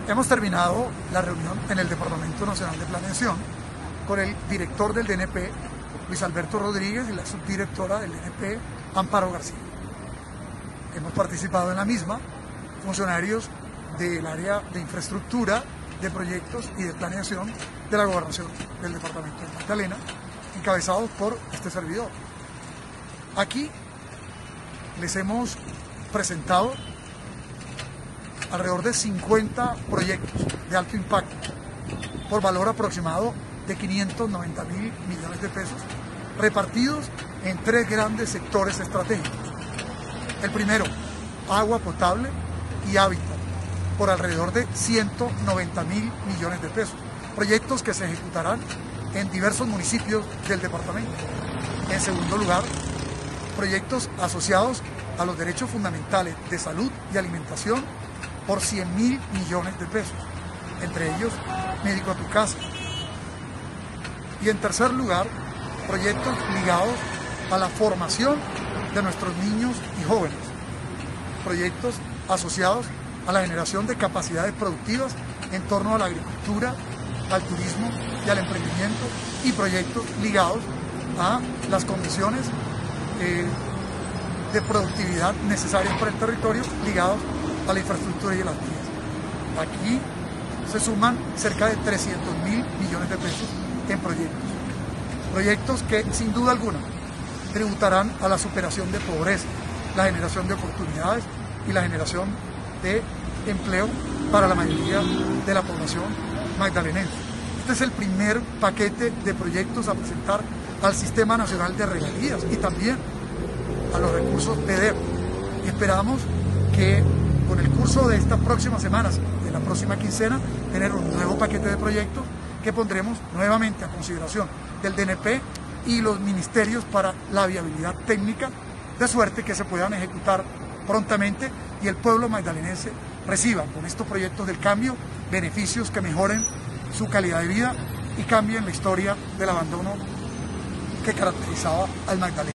Hemos terminado la reunión en el Departamento Nacional de Planeación con el director del DNP, Luis Alberto Rodríguez, y la subdirectora del DNP, Amparo García. Hemos participado en la misma funcionarios del área de infraestructura, de proyectos y de planeación de la Gobernación del Departamento de Magdalena, encabezados por este servidor. Aquí les hemos presentado alrededor de 50 proyectos de alto impacto por valor aproximado de 590.000 millones de pesos, repartidos en 3 grandes sectores estratégicos. El primero, agua potable y hábitat, por alrededor de 190.000 millones de pesos, proyectos que se ejecutarán en diversos municipios del departamento. En segundo lugar, proyectos asociados a los derechos fundamentales de salud y alimentación por 100.000 millones de pesos, entre ellos Médico a tu Casa. Y en tercer lugar, proyectos ligados a la formación de nuestros niños y jóvenes, proyectos asociados a la generación de capacidades productivas en torno a la agricultura, al turismo y al emprendimiento, y proyectos ligados a las condiciones de productividad necesarias para el territorio, ligados a la infraestructura y a las vías. Aquí se suman cerca de 300.000 millones de pesos en proyectos que sin duda alguna tributarán a la superación de pobreza, la generación de oportunidades y la generación de empleo para la mayoría de la población magdalenense. Este es el primer paquete de proyectos a presentar al Sistema Nacional de Regalías y también a los recursos PDEV. Y esperamos que con el curso de estas próximas semanas, de la próxima quincena, tener un nuevo paquete de proyectos que pondremos nuevamente a consideración del DNP y los ministerios para la viabilidad técnica, de suerte que se puedan ejecutar prontamente y el pueblo magdalenense reciba con estos proyectos del cambio beneficios que mejoren su calidad de vida y cambien la historia del abandono que caracterizaba al Magdalena.